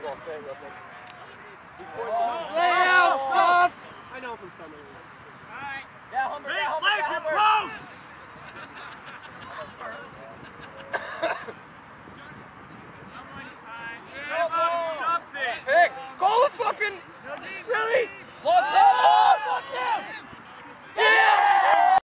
Ball State real quick. Lay out, Stuffs! I know from some of these. Yeah, Humber, yeah, Humber, yeah, Humber.